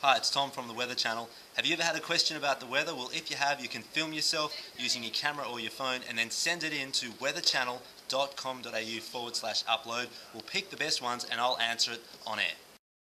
Hi, it's Tom from the Weather Channel. Have you ever had a question about the weather? Well, if you have, you can film yourself using your camera or your phone and then send it in to weatherchannel.com.au/upload. We'll pick the best ones and I'll answer it on air.